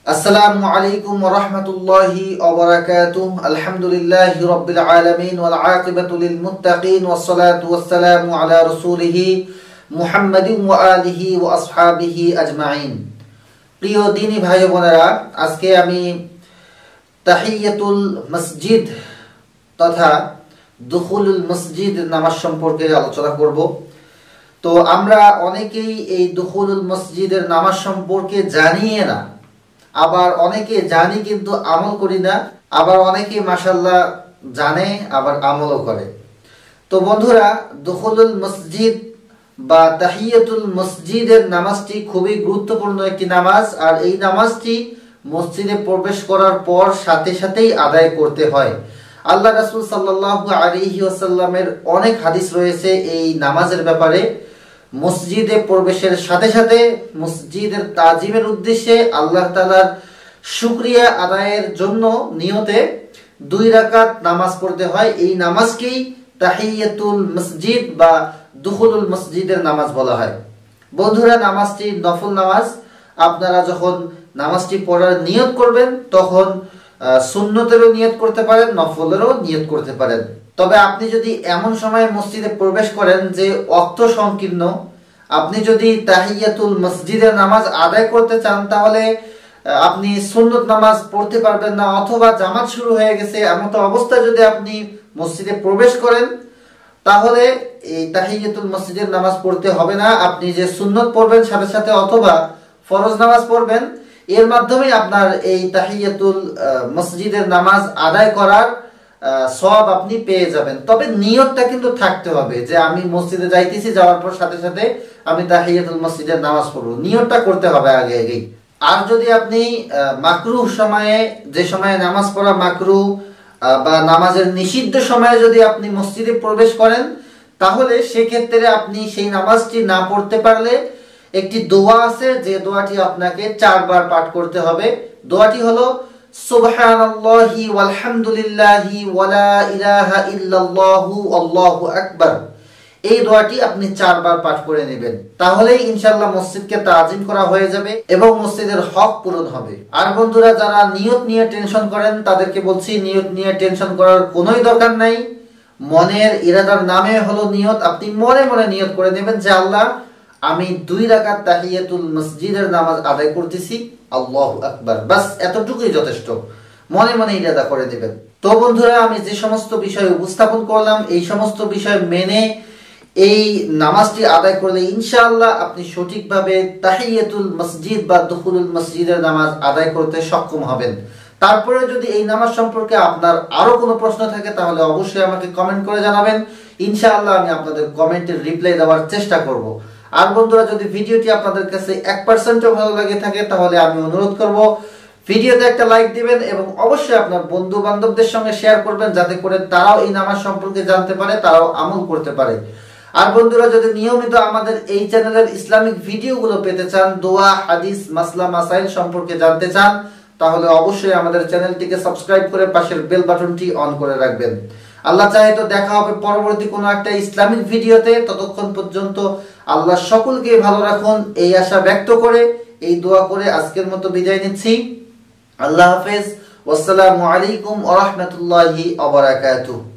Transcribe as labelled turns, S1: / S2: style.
S1: Assalamu Alaikum Warahmatullahi Wabarakatuh. Alhamdulillahi Rabbil Alamin wal aqibatu lil muttaqin wassalatu wassalamu ala rasulihi Muhammadin wa alihi wa ashabihi ajma'in. প্রিয় দিনী ভাই বোনেরা, আজকে আমি তাহিয়াতুল মসজিদ তথা দুখুলুল মসজিদ নামাজ সম্পর্কে আলোচনা করব। তো আমরা অনেকেই এই দুখুলুল মসজিদের নামাজ সম্পর্কে জানিয়ে না, আবার অনেকে জানি কিন্তু আমল করি না, আবার অনেকে মাশাআল্লাহ জানে আবার আমলও করে। তো বন্ধুরা, দুখুলুল মসজিদ বা তাহিয়াতুল মসজিদের নামাজটি খুবই গুরুত্বপূর্ণ একটি নামাজ, আর এই নামাজটি মসজিদে প্রবেশ করার পর সাথে সাথেই আদায় করতে হয়। আল্লাহ রাসূল সাল্লাল্লাহু আলাইহি ওয়াসাল্লামের অনেক হাদিস রয়েছে এই নামাজের ব্যাপারে। মসজিদে প্রবেশের সাথে সাথে মসজিদের তাজিমের উদ্দেশ্যে আল্লাহ তাআলার শুকরিয়া আদায়ের জন্য নিয়তে 2 রাকাত নামাজ পড়তে হয়। এই নামাজকেই তাহিয়াতুল মসজিদ বা দুখুলুল মসজিদের নামাজ বলা হয়। বন্ধুরা, নামাজটি নফল নামাজ। আপনারা যখন নামাজটি পড়ার নিয়ত করবেন তখন সুন্নতেরও নিয়ত করতে পারেন, নফলেরও নিয়ত করতে পারেন। তবে আপনি যদি এমন সময় মসজিদে প্রবেশ করেন যে ওয়াক্ত সংকীর্ণ, আপনি যদি তাহিয়াতুল মসজিদের নামাজ আদায় করতে চান তাহলে আপনি সুন্নত নামাজ পড়তে পারবেন না, অথবা জামাত শুরু হয়ে গেছে এমন অবস্থায় যদি আপনি মসজিদে প্রবেশ করেন তাহলে এই তাহিয়াতুল মসজিদের নামাজ পড়তে হবে না। আপনি যে সুন্নত পড়বেন সাথে সাথে অথবা ফরজ নামাজ পড়বেন, এর মাধ্যমে আপনার এই তাহিয়াতুল মসজিদের নামাজ আদায় করার সওয়াব আপনি পেয়ে যাবেন। তবে নিয়তটা কিন্তু থাকতে হবে যে আমি মসজিদে যাইতেছি, যাওয়ার পর সাথে সাথে আমি তাহিয়াতুল মসজিদের নামাজ পড়ব, নিয়তটা করতে হবে আগে আগেই। আর যদি আপনি মাকরুহ সময়ে, যে সময়ে নামাজ পড়া মাকরুহ বা নামাজের নিষিদ্ধ সময়ে যদি আপনি মসজিদে প্রবেশ করেন তাহলে সেক্ষেত্রে আপনি সেই নামাজটি না পড়তে পারলে একটি দোয়া আছে, যে দোয়াটি আপনাকে 4 বার পাঠ করতে হবে। দোয়াটি হলো সুবহানাল্লাহি ওয়ালহামদুলিল্লাহি ওয়ালা ইলাহা ইল্লাল্লাহু আল্লাহু আকবার। এই দোয়াটি আপনি 4 বার পাঠ করে নেবেন, তাহলেই ইনশাআল্লাহ মসজিদকে তাজিম করা হয়ে যাবে এবং মসজিদের হক পূরণ হবে। আর বন্ধুরা, যারা নিয়ত নিয়ে টেনশন করেন তাদেরকে বলছি, নিয়ত নিয়ে টেনশন করার কোনোই দরকার নাই। মনের ইরাদার নামে হলো নিয়ত। আপনি মনে মনে নিয়ত করে নেবেন যে আল্লাহ, আমি 2 রাকাত তাহিয়াতুল মসজিদের নামাজ আদায় করতেছি, আল্লাহু আকবার। বাস এতটুকুই যথেষ্ট, মনে মনে ইরাদা করে নেবেন। তো বন্ধুরা, আমি যে সমস্ত বিষয় উপস্থাপন করলাম এই সমস্ত বিষয় মেনে এই নামাজটি আদায় করলে ইনশাআল্লাহ আপনি সঠিকভাবে তাহিয়াতুল মসজিদ বা দুখুলুল মসজিদের নামাজ আদায় করতে সক্ষম হবেন। তারপরে যদি এই নামাজ সম্পর্কে আপনার আরো কোনো প্রশ্ন থাকে তাহলে অবশ্যই আমাকে কমেন্ট করে জানাবেন। ইনশাআল্লাহ আমি আপনাদের কমেন্টের রিপ্লাই দেওয়ার চেষ্টা করব। আর বন্ধুরা, যদি ভিডিওটি আপনাদের কাছে 1%ও ভালো লাগে থাকে তাহলে আমি অনুরোধ করব ভিডিওতে একটা লাইক দিবেন এবং অবশ্যই আপনার বন্ধু বান্ধবদের সঙ্গে শেয়ার করবেন, যাতে করে তারাও এই নামাজ সম্পর্কে জানতে পারে, তারাও আমল করতে পারে। আর বন্ধুরা, যদি নিয়মিত আমাদের এই চ্যানেলের ইসলামিক ভিডিওগুলো পেতে চান, দোয়া, হাদিস, মাসলা মাসাইল সম্পর্কে জানতে চান, তাহলে অবশ্যই আমাদের চ্যানেলটিকে সাবস্ক্রাইব করে পাশের বেল বাটনটি অন করে রাখবেন। আল্লাহ চাহে তো দেখা হবে পরবর্তী কোনো একটা ইসলামিক ভিডিওতে। ততক্ষণ পর্যন্ত আল্লাহ সকলকে ভালো রাখুন এই আশা ব্যক্ত করে, এই দোয়া করে আজকের মতো বিদায় নিচ্ছি। আল্লাহ হাফেজ। ওয়াসসালামু আলাইকুম ওয়া রাহমাতুল্লাহি ওয়া বারাকাতুহু।